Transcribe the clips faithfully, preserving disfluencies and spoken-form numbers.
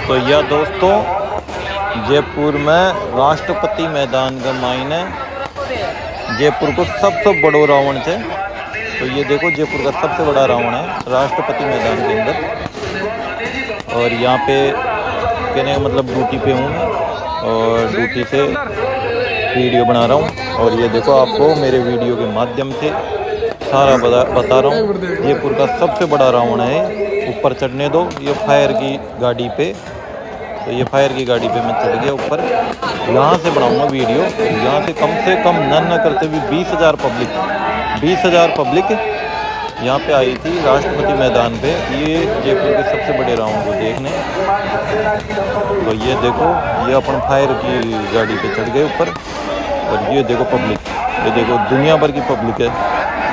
तो यह दोस्तों जयपुर में राष्ट्रपति मैदान का माइन है। जयपुर को सबसे बड़ो रावण थे। तो ये देखो जयपुर का सबसे बड़ा रावण है राष्ट्रपति मैदान के अंदर। और यहाँ पे कहने का मतलब ड्यूटी पे हूँ मैं और ड्यूटी से वीडियो बना रहा हूँ। और ये देखो आपको मेरे वीडियो के माध्यम से सारा बता बता रहा हूँ। जयपुर का सबसे बड़ा रावण है। ऊपर चढ़ने दो ये फायर की गाड़ी पे। तो ये फायर की गाड़ी पे मैं चढ़ गया ऊपर। यहाँ से बनाऊंगा वीडियो। यहाँ से कम से कम न न करते हुए बीस हज़ार पब्लिक बीस हज़ार पब्लिक यहाँ पे आई थी राष्ट्रपति मैदान पे ये जयपुर के सबसे बड़े रावण को देखने। तो ये देखो ये अपन फायर की गाड़ी पे चढ़ गए ऊपर। और ये देखो पब्लिक, ये देखो दुनिया भर की पब्लिक है।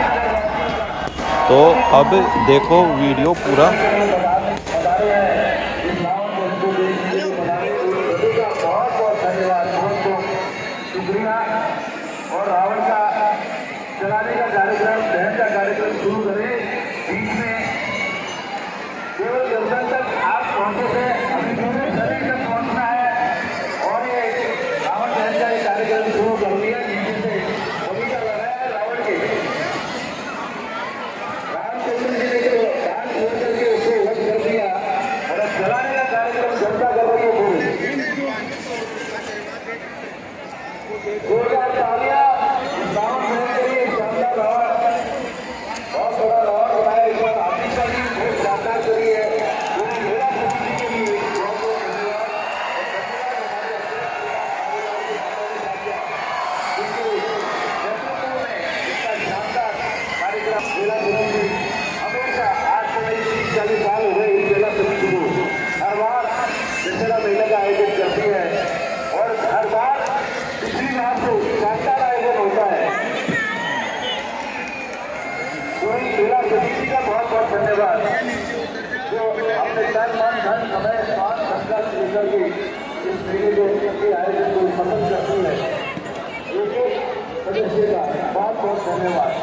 तो अब देखो वीडियो पूरा। और रावण का जलाने का कार्यक्रम, दहन का कार्यक्रम शुरू करें। बीच में केवल जब तक आप पहुंचे थे अभी पूरे शरीर तक पहुंचना है। और ये रावण दहन का कार्यक्रम शुरू कर दिया। नीचे से अभी का लगाया रावण के रामचंद्र जी ने जो दान छोड़ करके उसको वध कर दिया। और अब जलाने का कार्यक्रम जनता कर रही है पूरी। जोरदार तालियां रावण दहन के लिए। शानदार रावण, बहुत बड़ा रावण बनाया। इस बार हाथी का भी बहुत शानदार करी है। पूरी मेरा खुशी के लिए बहुत बहुत धन्यवाद। नेतृत्व में इतना शानदार कार्यक्रम मेला समिति हमेशा आज से नहीं तीस चालीस साल हो गए इस मेला समिति को हर बार दशहरा मेले का आयोजन करती है। और हर बार पिछली बार से शानदार आयोजन होता है। तो इस मेला समिति का बहुत बहुत धन्यवाद जो अपने तन मन धन समय स्वास्थ्य संघर्ष लेकर के इस मेले के आयोजन को सफल करती है। एक एक सदस्य का बहुत बहुत धन्यवाद।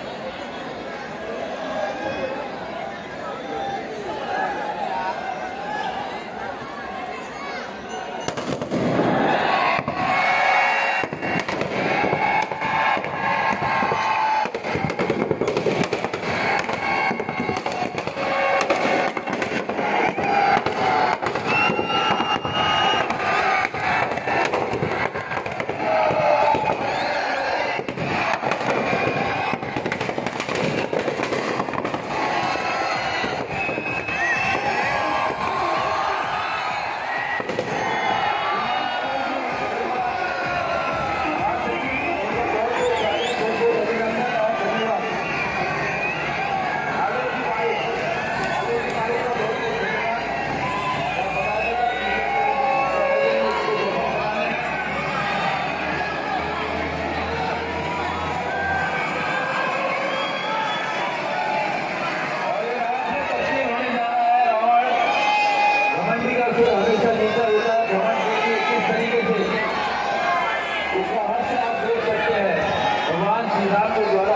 हमेशा जीता होता है। भगवान जी किस तरीके से उसका हर्ष आप देख सकते हैं। भगवान श्री राम के द्वारा